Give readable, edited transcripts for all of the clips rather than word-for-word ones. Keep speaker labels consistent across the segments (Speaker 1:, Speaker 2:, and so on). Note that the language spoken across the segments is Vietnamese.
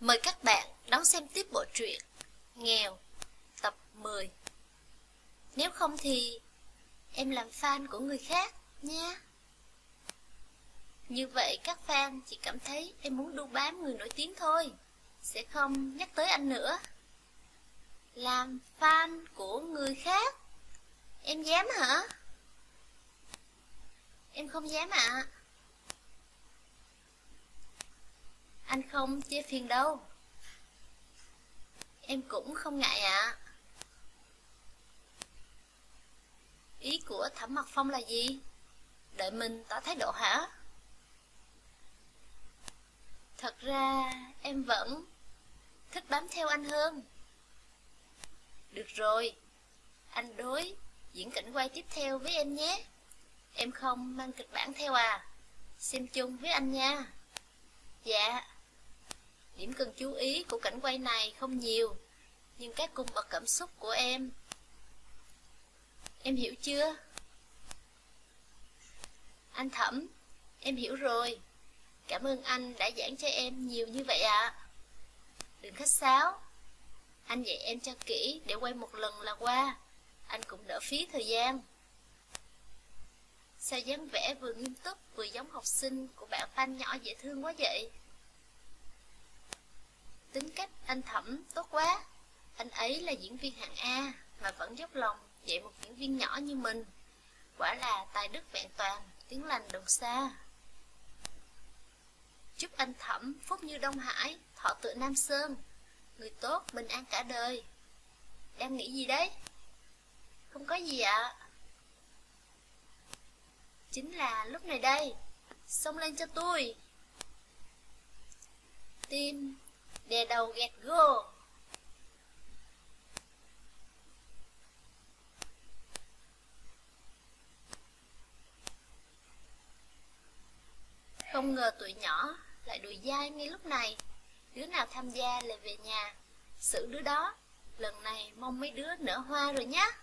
Speaker 1: Mời các bạn đón xem tiếp bộ truyện Nghèo tập 10. Nếu không thì em làm fan của người khác nha. Như vậy các fan chỉ cảm thấy em muốn đu bám người nổi tiếng thôi, sẽ không nhắc tới anh nữa. Làm fan của người khác? Em dám hả? Em không dám ạ. Anh không chê phiền đâu. Em cũng không ngại ạ. Ý của Thẩm Mặc Phong là gì? Đợi mình tỏ thái độ hả? Thật ra em vẫn thích bám theo anh hơn. Được rồi, anh đối diễn cảnh quay tiếp theo với em nhé. Em không mang kịch bản theo à? Xem chung với anh nha. Dạ. Điểm cần chú ý của cảnh quay này không nhiều, nhưng các cung bậc cảm xúc của em hiểu chưa? Anh Thẩm, em hiểu rồi. Cảm ơn anh đã giảng cho em nhiều như vậy ạ. Đừng khách sáo. Anh dạy em cho kỹ để quay một lần là qua. Anh cũng đỡ phí thời gian. Sao dáng vẻ vừa nghiêm túc vừa giống học sinh của bạn fan nhỏ dễ thương quá vậy? Tính cách anh Thẩm tốt quá. Anh ấy là diễn viên hạng A mà vẫn dốc lòng dạy một diễn viên nhỏ như mình. Quả là tài đức vẹn toàn, tiếng lành đồn xa. Chúc anh Thẩm phúc như Đông Hải, thọ tựa Nam Sơn, người tốt bình an cả đời. Đang nghĩ gì đấy? Không có gì ạ. Chính là lúc này đây. Xông lên cho tôi. Tim đè đầu gẹt go. Không ngờ tụi nhỏ lại đùi dai ngay lúc này. Đứa nào tham gia lại về nhà xử đứa đó. Lần này mong mấy đứa nở hoa rồi nhá.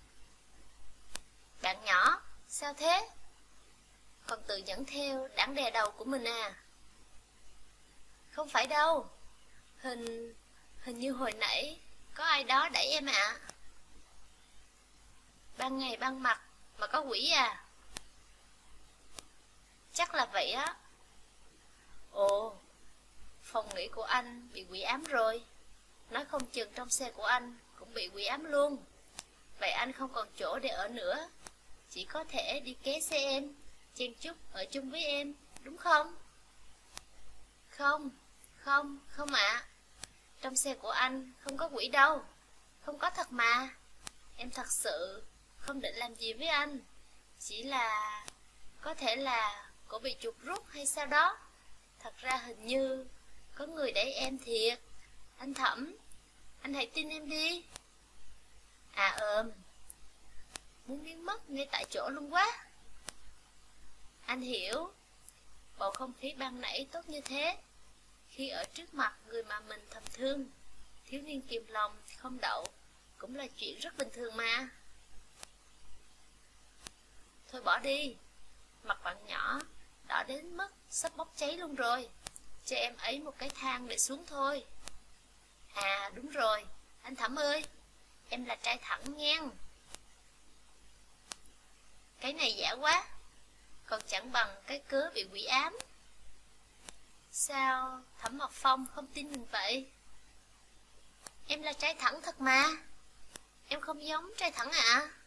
Speaker 1: Bạn nhỏ, sao thế? Còn tự dẫn theo đảng đè đầu của mình à? Không phải đâu. Hình như hồi nãy có ai đó đẩy em ạ. Ban ngày ban mặt mà có quỷ à? Chắc là vậy á. Ồ, phòng nghỉ của anh bị quỷ ám rồi. Nói không chừng trong xe của anh cũng bị quỷ ám luôn. Vậy anh không còn chỗ để ở nữa, chỉ có thể đi ké xe em, chen chúc ở chung với em, đúng không? Không ạ. Trong xe của anh không có quỷ đâu. Không có thật mà. Em thật sự không định làm gì với anh. Chỉ là có thể là cổ bị chuột rút hay sao đó. Thật ra hình như có người đẩy em thiệt. Anh Thẩm, anh hãy tin em đi. À muốn biến mất ngay tại chỗ luôn quá. Anh hiểu. Bầu không khí ban nãy tốt như thế. Khi ở trước mặt người mà mình thầm thương, thiếu niên kìm lòng không đậu cũng là chuyện rất bình thường mà. Thôi bỏ đi. Mặt bạn nhỏ đỏ đến mức sắp bốc cháy luôn rồi. Cho em ấy một cái thang để xuống thôi. À đúng rồi, anh Thẩm ơi, em là trai thẳng ngang. Cái này giả quá. Còn chẳng bằng cái cớ bị quỷ ám. Sao Thẩm Mặc Phong không tin mình vậy? Em là trai thẳng thật mà. Em không giống trai thẳng ạ.